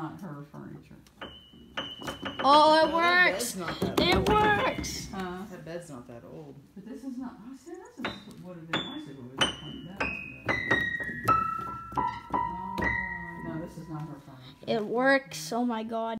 not her furniture. Oh, it No, that works. bed's not that It old. works. That bed's not that old. But this is not. I said this would have been nice if it was cleaned up. No, this is not her furniture. It works. Oh my God.